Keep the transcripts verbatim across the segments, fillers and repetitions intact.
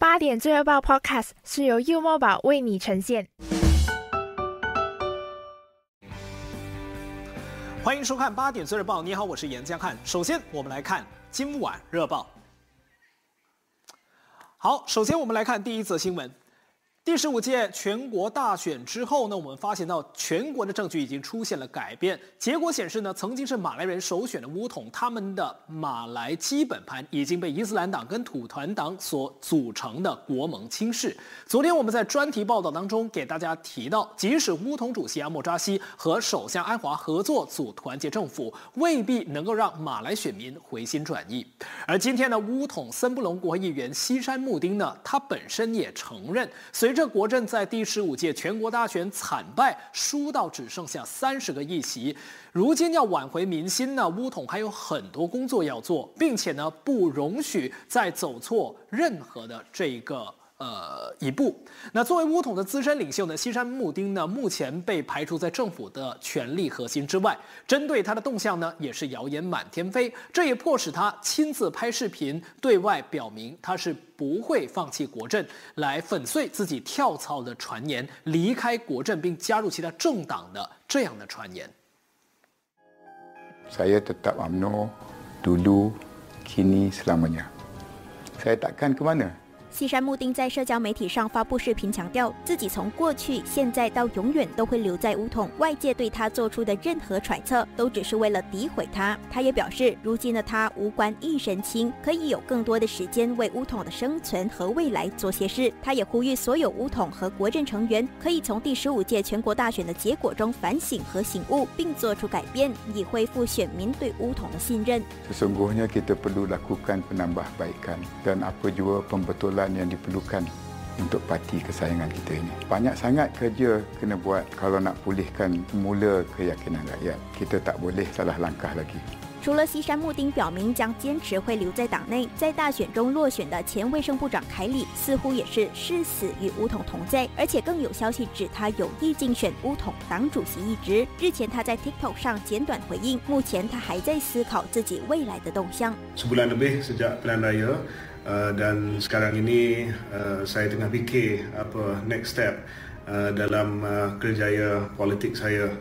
八点最热报 Podcast 是由 U Mobile 为你呈现。 欢迎收看八点最热报。你好，我是严江汉。首先，我们来看今晚热报。好，首先我们来看第一则新闻。第十五届全国大选之后呢，我们发现到全国的政局已经出现了改变。结果显示呢，曾经是马来人首选的巫统，他们的马来基本盘已经被伊斯兰党跟土团党所组成的国盟轻视。昨天我们在专题报道当中给大家提到，即使巫统主席阿莫扎西和首相安华合作组团结政府，未必能够让马来选民回心转意。而今天呢，巫统森布隆国会议员西山穆丁呢，他本身也承认，随着国阵在第十五届全国大选惨败，输到只剩下三十个议席，如今要挽回民心呢，巫统还有很多工作要做，并且呢，不容许再走错任何的这个。呃，一步。那作为巫统的资深领袖呢，西山穆丁呢，目前被排除在政府的权力核心之外。针对他的动向呢，也是谣言满天飞。这也迫使他亲自拍视频，对外表明他是不会放弃国阵，来粉碎自己跳槽的传言，离开国阵并加入其他政党的这样的传言。 Saya tetap U M N O dulu, kini selamanya. Saya takkan ke mana? 西山穆丁在社交媒体上发布视频，强调自己从过去、现在到永远都会留在巫统。外界对他做出的任何揣测，都只是为了诋毁他。他也表示，如今的他无官一身轻，可以有更多的时间为巫统的生存和未来做些事。他也呼吁所有巫统和国阵成员，可以从第十五届全国大选的结果中反省和醒悟，并做出改变，以恢复选民对巫统的信任。 Sesungguhnya kita perlu lakukan penambahbaikan dan apa jua pembetulan yang diperlukan untuk parti kesayangan kita ini. Banyak sangat kerja kena buat kalau nak pulihkan semula keyakinan rakyat. Kita tak boleh salah langkah lagi. 除了西山穆丁表明将坚持会留在党内，在大选中落选的前卫生部长凯里似乎也是誓死与巫统同在，而且更有消息指他有意竞选巫统党主席一职。日前他在 TikTok 上简短回应，目前他还在思考自己未来的动向。 Sebulan lebih sejak pilihan raya uh, dan sekarang ini uh, saya tengah fikir apa next step uh, dalam uh, kerjaya politik saya.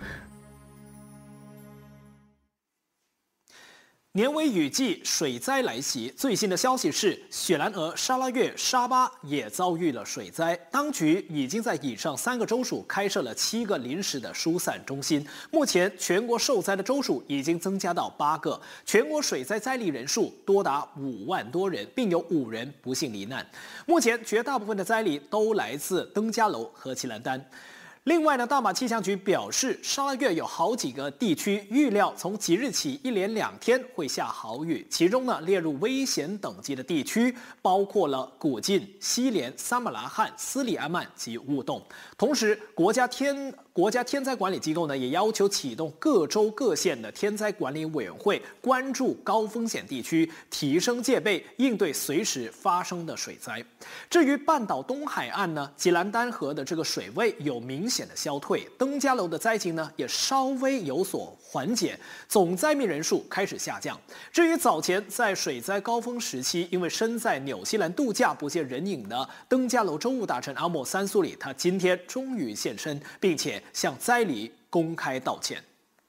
年尾雨季，水灾来袭。最新的消息是，雪兰莪、沙拉越、沙巴也遭遇了水灾。当局已经在以上三个州属开设了七个临时的疏散中心。目前，全国受灾的州属已经增加到八个，全国水灾灾黎人数多达五万多人，并有五人不幸罹难。目前，绝大部分的灾黎都来自登嘉楼和奇兰丹。另外呢，大马气象局表示，沙拉越有好几个地区预料从即日起一连两天会下豪雨，其中呢列入危险等级的地区包括了古晋、西连、撒马拉罕、斯里安曼及乌洞。同时，国家天国家天灾管理机构呢也要求启动各州各县的天灾管理委员会，关注高风险地区，提升戒备，应对随时发生的水灾。至于半岛东海岸呢，吉兰丹河的这个水位有明显的消退，登嘉楼的灾情呢也稍微有所缓解，总灾民人数开始下降。至于早前在水灾高峰时期，因为身在纽西兰度假不见人影的登嘉楼州务大臣阿莫三苏里，他今天终于现身，并且向灾黎公开道歉。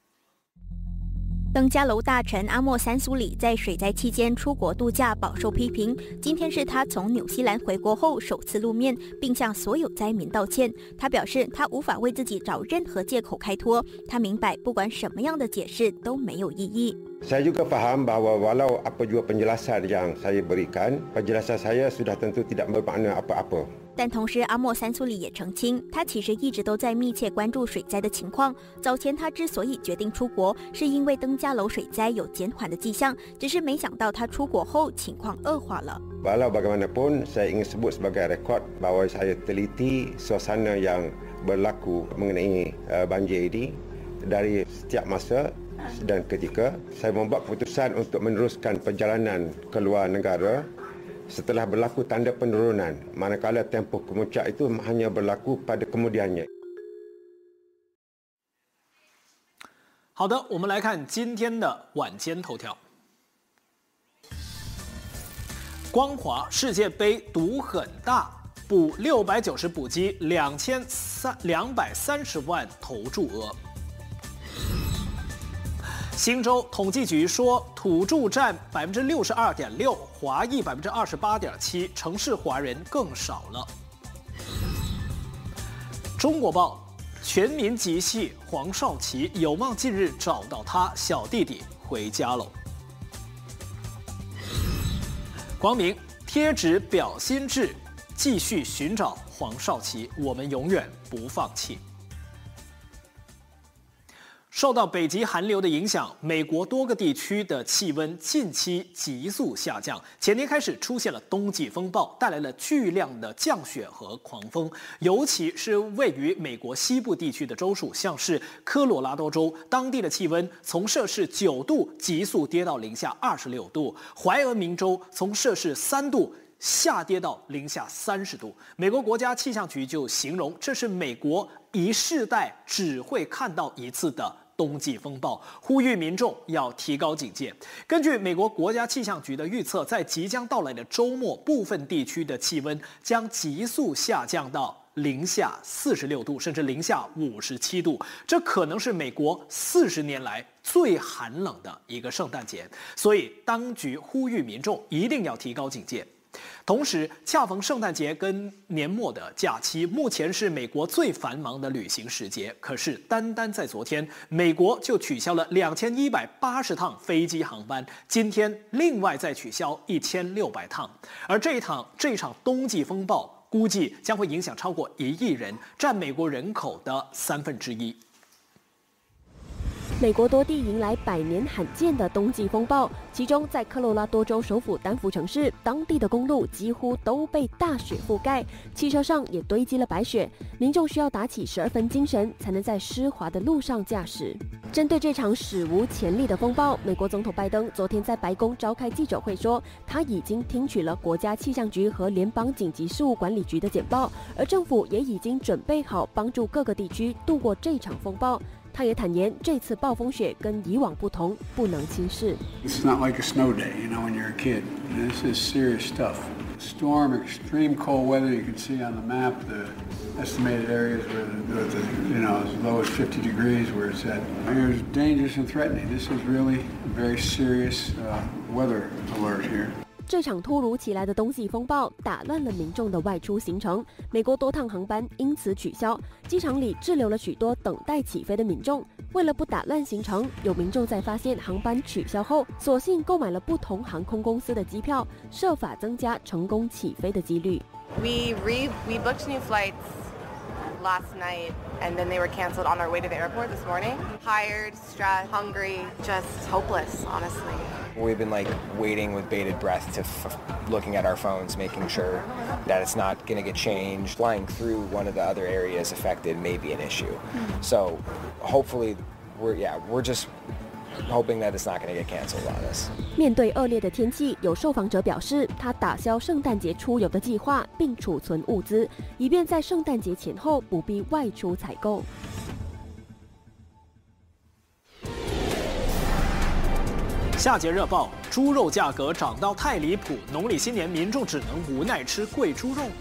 登嘉楼大臣阿莫三苏里在水灾期间出国度假，饱受批评。今天是他从纽西兰回国后首次露面，并向所有灾民道歉。他表示，他无法为自己找任何借口开脱。他明白，不管什么样的解释都没有意义。 Saya juga faham bahawa walau apa jua penjelasan yang saya berikan, penjelasan saya sudah tentu tidak bermakna apa-apa. 但同时，阿莫三苏里也澄清，他其实一直都在密切关注水灾的情况。早前他之所以决定出国，是因为登嘉楼水灾有减缓的迹象，只是没想到他出国后情况恶化了。 Walau bagaimanapun, saya ingin sebut sebagai rekod bahawa saya teliti suasana yang berlaku mengenai uh, banjir ini dari setiap masa dan ketika saya membuat keputusan untuk meneruskan perjalanan ke luar negara.Setelah berlaku tanda penurunan, manakala tempoh kemuncak itu hanya berlaku pada kemudiannya. 好的，我们来看今天的晚间头条。 光华世界杯赌很大，补六百九十补机两千三两百三十万投注额。新州统计局说，土著占百分之六十二点六，华裔百分之二十八点七，城市华人更少了。中国报全民集系黄少祺有望近日找到他小弟弟回家喽。光明贴纸表心志，继续寻找黄少祺，我们永远不放弃。受到北极寒流的影响，美国多个地区的气温近期急速下降。前天开始出现了冬季风暴，带来了巨量的降雪和狂风，尤其是位于美国西部地区的州属，像是科罗拉多州，当地的气温从摄氏九度急速跌到零下二十六度；怀俄明州从摄氏三度下跌到零下三十度。美国国家气象局就形容，这是美国一世代只会看到一次的冬季风暴，呼吁民众要提高警戒。根据美国国家气象局的预测，在即将到来的周末，部分地区的气温将急速下降到零下四十六度，甚至零下五十七度。这可能是美国四十年来最寒冷的一个圣诞节，所以当局呼吁民众一定要提高警戒。同时，恰逢圣诞节跟年末的假期，目前是美国最繁忙的旅行时节。可是，单单在昨天，美国就取消了两千一百八十趟飞机航班，今天另外再取消一千六百趟。而这一场这一场冬季风暴，估计将会影响超过一亿人，占美国人口的三分之一。 美国多地迎来百年罕见的冬季风暴，其中在科罗拉多州首府丹佛城市，当地的公路几乎都被大雪覆盖，汽车上也堆积了白雪，民众需要打起十二分精神，才能在湿滑的路上驾驶。针对这场史无前例的风暴，美国总统拜登昨天在白宫召开记者会说，他已经听取了国家气象局和联邦紧急事务管理局的简报，而政府也已经准备好帮助各个地区度过这场风暴。他也坦言，这次暴风雪跟以往不同，不能轻视。 It's not like a snow day, you know, when you're a kid. This is serious stuff. Storm, extreme cold weather. You can see on the map the estimated areas where the, the you know, as low as fifty degrees where it's at. It's dangerous and threatening. This is really a very serious uh, weather alert here. 这场突如其来的冬季风暴打乱了民众的外出行程，美国多趟航班因此取消，机场里滞留了许多等待起飞的民众。为了不打乱行程，有民众在发现航班取消后，索性购买了不同航空公司的机票，设法增加成功起飞的几率。 We re we booked new flights last night, and then they were canceled on our way to the airport this morning. Tired, stressed, hungry, just hopeless, honestly. We've been like waiting with bated breath to f- looking at our phones, making sure that it's not going to get changed. Flying through one of the other areas affected may be an issue. So hopefully we're, yeah, we're just hoping that it's not going to get canceled on us. 面对恶劣的天气，有受访者表示，他打消圣诞节出游的计划，并储存物资，以便在圣诞节前后不必外出采购。 下节热报：猪肉价格涨到太离谱，农历新年民众只能无奈吃贵猪肉。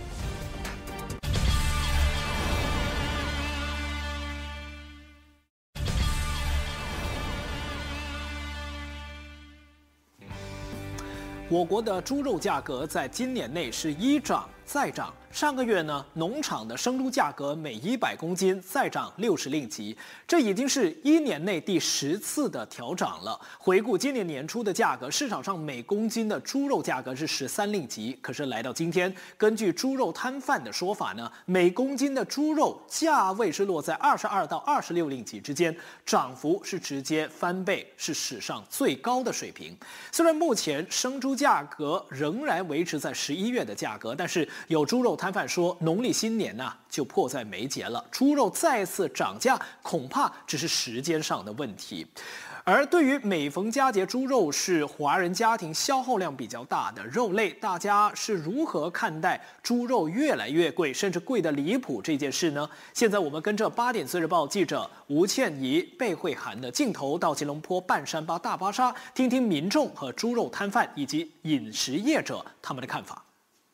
我国的猪肉价格在今年内是一涨再涨。上个月呢，农场的生猪价格每一百公斤再涨六十令吉，这已经是一年内第十次的调涨了。回顾今年年初的价格，市场上每公斤的猪肉价格是十三令吉，可是来到今天，根据猪肉摊贩的说法呢，每公斤的猪肉价位是落在二十二到二十六令吉之间，涨幅是直接翻倍，是史上最高的水平。虽然目前生猪价格仍然维持在十一月的价格，但是有猪肉摊贩说，农历新年呐、啊、就迫在眉睫了，猪肉再次涨价恐怕只是时间上的问题。而而对于每逢佳节，猪肉是华人家庭消耗量比较大的肉类，大家是如何看待猪肉越来越贵，甚至贵得离谱这件事呢？现在我们跟着八点四日报记者吴倩怡、贝慧涵的镜头到吉隆坡半山巴大巴沙，听听民众和猪肉摊贩以及饮食业者他们的看法。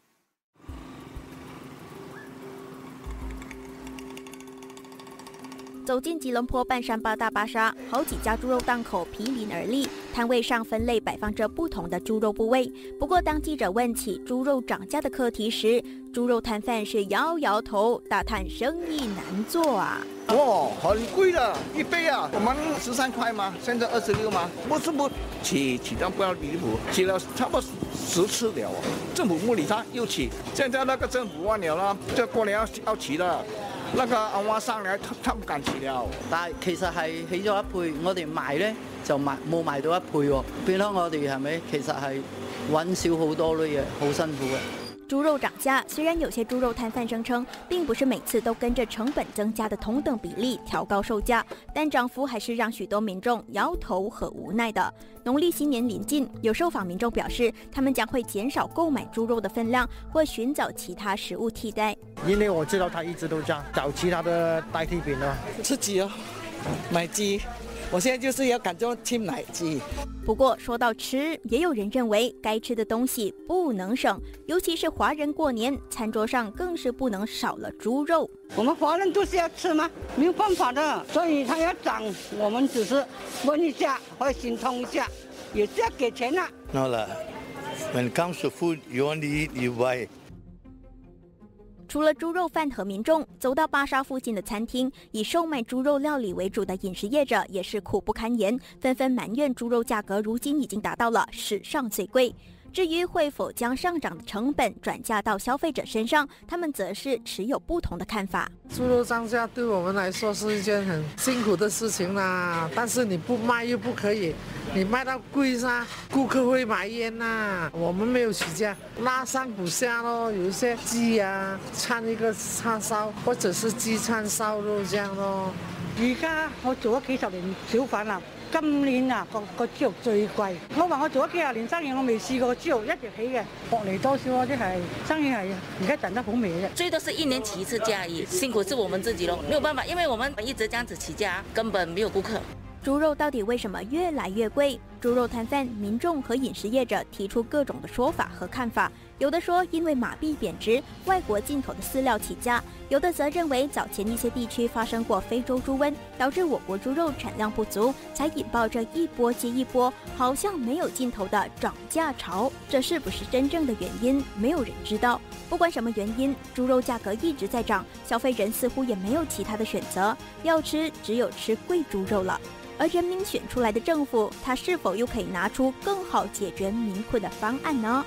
走进吉隆坡半山巴大巴沙，好几家猪肉档口毗邻而立，摊位上分类摆放着不同的猪肉部位。不过，当记者问起猪肉涨价的课题时，猪肉摊贩是摇摇头，大叹生意难做啊！ 哦，很贵了，一倍啊！我们十三块吗？现在二十六吗？不是不起，起到不要离谱，起了差不多十次了哦。政府不理他，又起。现在那个政府忘了啦，这过年要要起了。那個亞灣生咧，他唔敢起了。 但係其實係起咗一倍，我哋賣咧就賣冇賣到一倍喎，變咗我哋係咪其實係揾少好多嘅嘢，好辛苦嘅。 猪肉涨价，虽然有些猪肉摊贩声称，并不是每次都跟着成本增加的同等比例调高售价，但涨幅还是让许多民众摇头和无奈的。农历新年临近，有受访民众表示，他们将会减少购买猪肉的分量，或寻找其他食物替代。 因为我知道他一直都这样，找其他的代替品啊， 吃鸡哦，买鸡。我现在就是要赶着去买鸡。 不过说到吃，也有人认为该吃的东西不能省，尤其是华人过年，餐桌上更是不能少了猪肉。 我们华人都是要吃吗？没有办法的，所以他要涨，我们只是问一下或心痛一下，也是要给钱啊。 No lah. When it comes to food, you only eat, you buy. 除了猪肉贩和民众，走到巴沙附近的餐厅，以售卖猪肉料理为主的饮食业者也是苦不堪言，纷纷埋怨猪肉价格如今已经达到了史上最贵。至于会否将上涨的成本转嫁到消费者身上，他们则是持有不同的看法。 猪肉涨价对我们来说是一件很辛苦的事情啦，但是你不卖又不可以，你卖到贵噻，顾客会埋怨呐。我们没有起价，拉上补下咯，有一些鸡啊掺一个叉烧，或者是鸡掺烧肉这样咯。 而家我做咗幾十年小販啦。 今年啊，個個豬肉最貴。我話我做咗幾廿年生意，我未試過豬肉一直起嘅，薄利多銷咯，即係生意係而家賺得好微嘅。 最多是一年起一次價而已，辛苦是我們自己咯，沒有辦法，因為我們一直這樣子起價，根本沒有顧客。 豬肉到底為什麼越來越貴？豬肉攤販、民眾和飲食業者提出各種的說法和看法。有的說因為馬幣貶值，外國進口的飼料起價；有的則認為早前一些地區發生過非洲豬瘟，導致我國豬肉產量不足，才引爆這一波接一波，好像沒有盡頭的漲價潮。這是不是真正的原因？沒有人知道。不管什麼原因，豬肉價格一直在漲，消費人似乎也沒有其他的選擇，要吃只有吃貴豬肉了。 而人民選出來的政府，他是否又可以拿出更好解決民困的方案呢？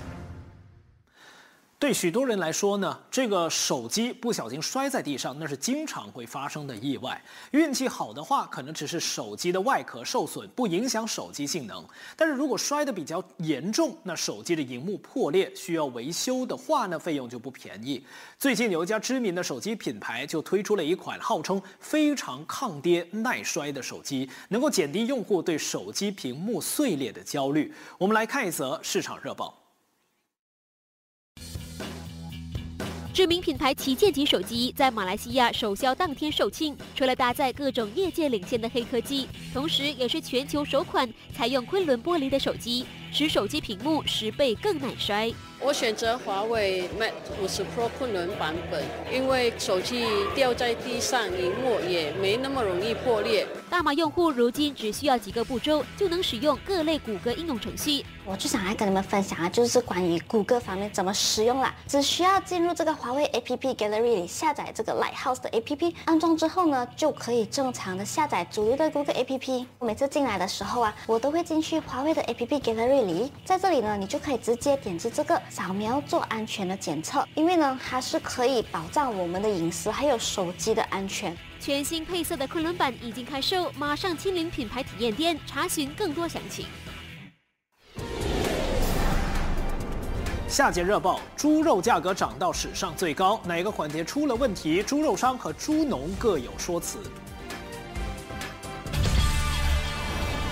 对许多人来说呢，这个手机不小心摔在地上，那是经常会发生的意外。运气好的话，可能只是手机的外壳受损，不影响手机性能。但是如果摔得比较严重，那手机的荧幕破裂，需要维修的话呢，费用就不便宜。最近有一家知名的手机品牌就推出了一款号称非常抗跌耐摔的手机，能够减低用户对手机屏幕碎裂的焦虑。我们来看一则市场热报。 知名品牌旗舰级手机在马来西亚首销当天售罄，除了搭载各种业界领先的黑科技，同时也是全球首款采用昆仑玻璃的手机，使手机屏幕十倍更耐摔。 我选择华为 Mate 五十 Pro 昆仑版本，因为手机掉在地上，荧幕也没那么容易破裂。 大马用户如今只需要几个步骤就能使用各类谷歌应用程序。 我就想来跟你们分享啊，就是关于谷歌方面怎么使用啦。只需要进入这个华为 A P P Gallery 里下载这个 Lighthouse 的 A P P， 安装之后呢，就可以正常的下载主流的谷歌 A P P。我每次进来的时候啊，我都会进去华为的 A P P Gallery 里，在这里呢，你就可以直接点击这个扫描做安全的检测，因为呢，它是可以保障我们的隐私还有手机的安全。 全新配色的昆仑版已经开售，马上亲临品牌体验店查询更多详情。 下节热报：猪肉价格涨到史上最高，哪个环节出了问题？猪肉商和猪农各有说辞。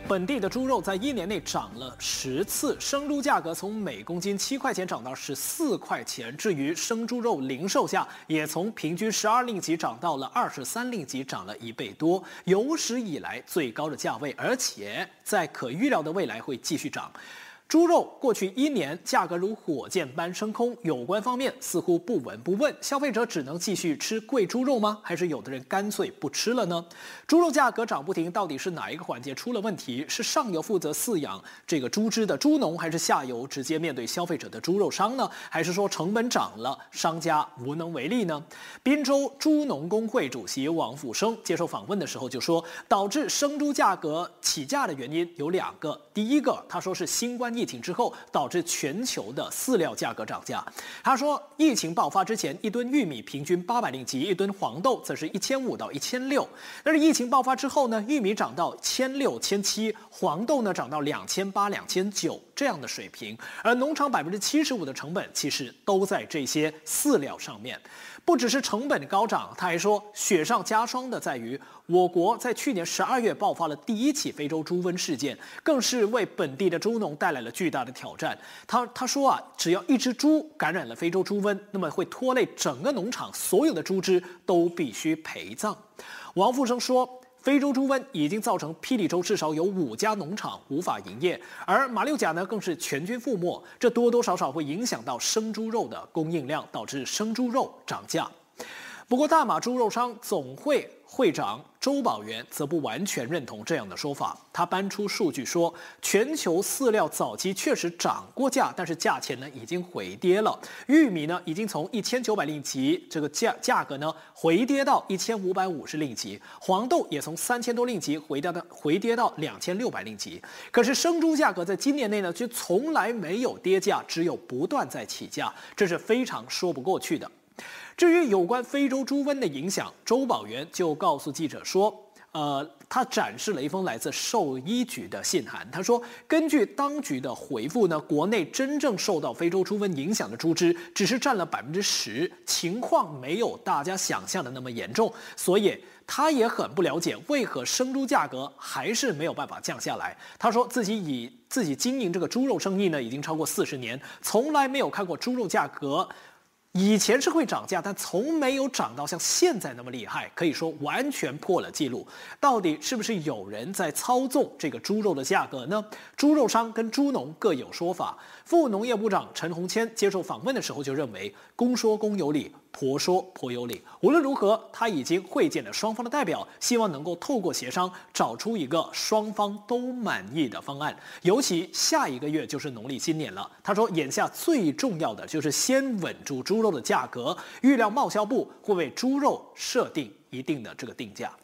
本地的猪肉在一年内涨了十次，生猪价格从每公斤七块钱涨到十四块钱。至于生猪肉零售价，也从平均十二令吉涨到了二十三令吉，涨了一倍多，有史以来最高的价位，而且在可预料的未来会继续涨。猪肉过去一年价格如火箭般升空，有关方面似乎不闻不问，消费者只能继续吃贵猪肉吗？还是有的人干脆不吃了呢？猪肉价格涨不停，到底是哪一个环节出了问题？是上游负责饲养这个猪只的猪农，还是下游直接面对消费者的猪肉商呢？还是说成本涨了，商家无能为力呢？滨州猪农工会主席王富生接受访问的时候就说，导致生猪价格起价的原因有两个。第一个，他说是新冠疫情之后导致全球的饲料价格涨价。他说，疫情爆发之前，一吨玉米平均八百令吉，一吨黄豆则是一千五到一千六。但是疫情爆发之后呢，玉米涨到千六、千七，黄豆呢涨到两千八、两千九这样的水平。而农场百分之七十五的成本其实都在这些饲料上面。不只是成本高涨，他还说雪上加霜的在于，我国在去年十二月爆发了第一起非洲猪瘟事件，更是为本地的猪农带来了巨大的挑战。他他说啊，只要一只猪感染了非洲猪瘟，那么会拖累整个农场所有的猪只都必须陪葬。王富生说，非洲猪瘟已经造成霹雳州至少有五家农场无法营业，而马六甲呢更是全军覆没，这多多少少会影响到生猪肉的供应量，导致生猪肉涨价。不过，大马猪肉商总会会长周宝元则不完全认同这样的说法。他搬出数据说，全球饲料早期确实涨过价，但是价钱呢已经回跌了。玉米呢已经从一千九百令吉这个价价格呢回跌到一千五百五十令吉，黄豆也从三千多令吉回跌到回跌到两千六百令吉。可是生猪价格在今年内呢却从来没有跌价，只有不断在起价，这是非常说不过去的。至于有关非洲猪瘟的影响，周宝元就告诉记者说，呃，他展示了一封来自兽医局的信函。他说，根据当局的回复呢，国内真正受到非洲猪瘟影响的猪只只是占了百分之十，情况没有大家想象的那么严重。所以他也很不了解为何生猪价格还是没有办法降下来。他说自己以自己经营这个猪肉生意呢，已经超过四十年，从来没有看过猪肉价格。以前是会涨价，但从没有涨到像现在那么厉害，可以说完全破了记录。到底是不是有人在操纵这个猪肉的价格呢？猪肉商跟猪农各有说法。副农业部长陈鸿谦接受访问的时候就认为，公说公有理，婆说婆有理。无论如何，他已经会见了双方的代表，希望能够透过协商找出一个双方都满意的方案。尤其下一个月就是农历新年了，他说眼下最重要的就是先稳住猪肉的价格，预料贸销部会为猪肉设定一定的这个定价。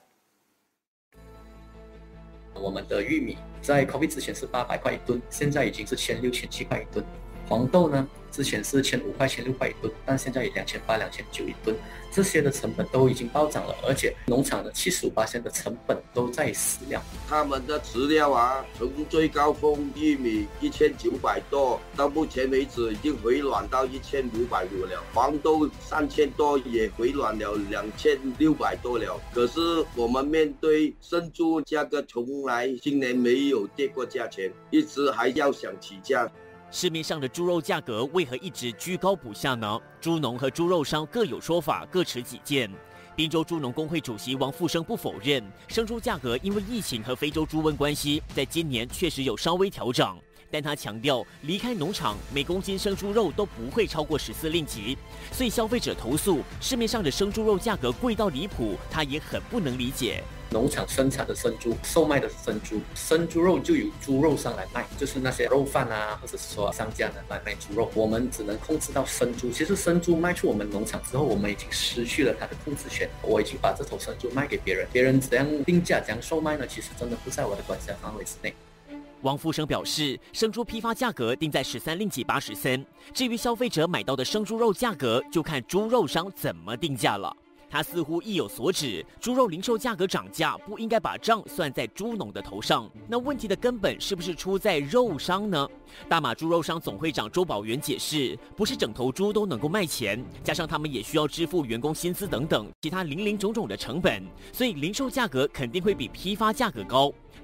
我们的玉米在 COVID 之前是八百块一吨，现在已经是千六千七块一吨。黄豆呢，之前是千五块、千六块一吨，但现在也两千八、两千九一吨。这些的成本都已经暴涨了，而且农场的七十五%的成本都在饲料。 他们的饲料啊，从最高峰玉米一千九百多，到目前为止已经回暖到一千五百五了。黄豆三千多也回暖了两千六百多了。可是我们面对生猪价格从来今年没有跌过价钱，一直还要想起价。 市面上的猪肉价格为何一直居高不下呢？猪农和猪肉商各有说法，各持己见。滨州猪农工会主席王富生不否认，生猪价格因为疫情和非洲猪瘟关系，在今年确实有稍微调涨。但他强调，离开农场每公斤生猪肉都不会超过十四令吉，所以消费者投诉市面上的生猪肉价格贵到离谱，他也很不能理解。 农场生产的生猪，售卖的是生猪，生猪肉就由猪肉商来卖，就是那些肉贩啊，或者是说商家呢来卖猪肉，我们只能控制到生猪。其实生猪卖出我们农场之后，我们已经失去了它的控制权。我已经把这头生猪卖给别人，别人怎样定价、怎样售卖呢？其实真的不在我的管辖范围之内。 王富生表示，生猪批发价格定在十三令吉八十三，至于消费者买到的生猪肉价格，就看猪肉商怎么定价了。他似乎意有所指，猪肉零售价格涨价不应该把账算在猪农的头上。那问题的根本是不是出在肉商呢？大马猪肉商总会长周宝元解释，不是整头猪都能够卖钱，加上他们也需要支付员工薪资等等其他零零总总的成本，所以零售价格肯定会比批发价格高。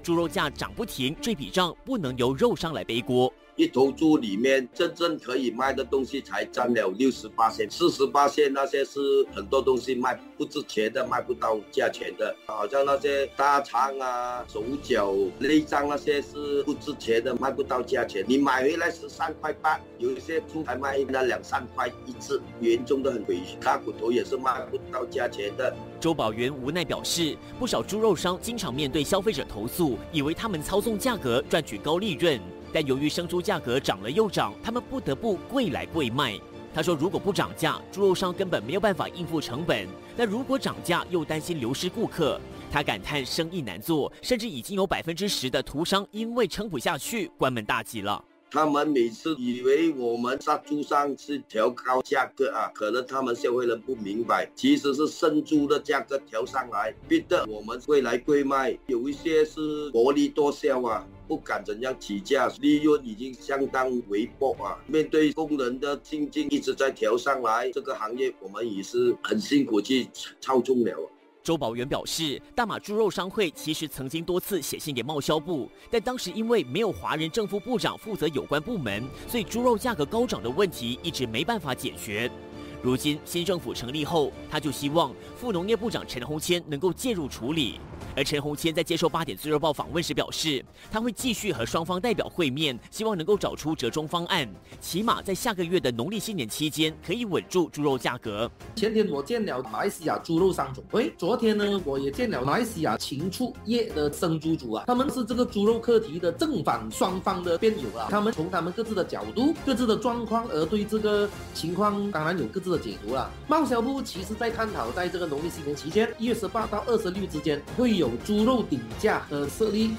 猪肉价涨不停，这笔账不能由肉商来背锅。 一头猪里面真正可以卖的东西才占了六十八线，四十八线那些是很多东西卖不值钱的，卖不到价钱的，好像那些大肠啊、手脚、内脏那些是不值钱的，卖不到价钱。你买回来十三块八，有一些猪还卖那两三块一只，严重的很亏，大骨头也是卖不到价钱的。 周保源无奈表示，不少猪肉商经常面对消费者投诉，以为他们操纵价格赚取高利润。但由于生猪价格涨了又涨，他们不得不贵来贵卖。他说，如果不涨价，猪肉商根本没有办法应付成本；但如果涨价，又担心流失顾客。他感叹生意难做，甚至已经有百分之十的屠商因为撑不下去，关门大吉了。 他们每次以为我们杀猪商是调高价格啊，可能他们消费人不明白，其实是生猪的价格调上来，逼得我们贵来贵卖。有一些是薄利多销啊，不敢怎样起价，利润已经相当微薄啊。面对工人的经济一直在调上来，这个行业我们也是很辛苦去操纵了。 周保源表示，大马猪肉商会其实曾经多次写信给贸销部，但当时因为没有华人政府部长负责有关部门，所以猪肉价格高涨的问题一直没办法解决。如今新政府成立后，他就希望副农业部长陈宏谦能够介入处理。而陈宏谦在接受八点自由报访问时表示，他会继续和双方代表会面，希望能够找出折中方案，起码在下个月的农历新年期间可以稳住猪肉价格。 前天我见了马来西亚猪肉商总会，昨天呢我也见了马来西亚禽畜业的生猪主啊，他们是这个猪肉课题的正反双方的辩友啊，他们从他们各自的角度、各自的状况而对这个情况当然有各自的解读啦。贸销部其实在探讨，在这个农历新年期间，一月十八到二十六之间会有猪肉顶价的设立。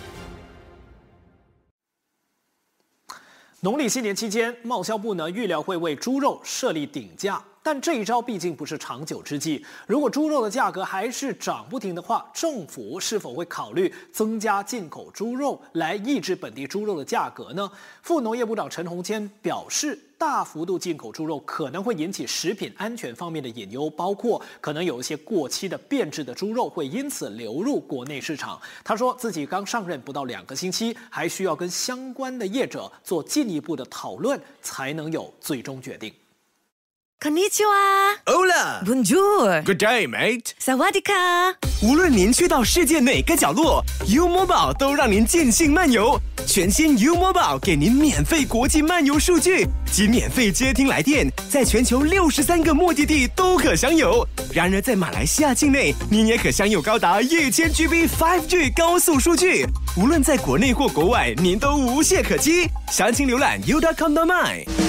农历新年期间，贸销部呢预料会为猪肉设立顶价，但这一招毕竟不是长久之计。如果猪肉的价格还是涨不停的话，政府是否会考虑增加进口猪肉来抑制本地猪肉的价格呢？副农业部长陈宏谦表示，大幅度进口猪肉可能会引起食品安全方面的隐忧，包括可能有一些过期的变质的猪肉会因此流入国内市场。他说自己刚上任不到两个星期，还需要跟相关的业者做进一步的讨论，才能有最终决定。 Konnichiwa. Hola. Bonjour. Good day, mate. Sawadika. 无论您去到世界哪个角落 ，U Mobile 都让您尽兴漫游。全新 U Mobile 给您免费国际漫游数据及免费接听来电，在全球六十三个目的地都可享有。然而，在马来西亚境内，您也可享有高达一千 G B 五 G 高速数据。无论在国内或国外，您都无懈可击。详情浏览 u dot com dot my。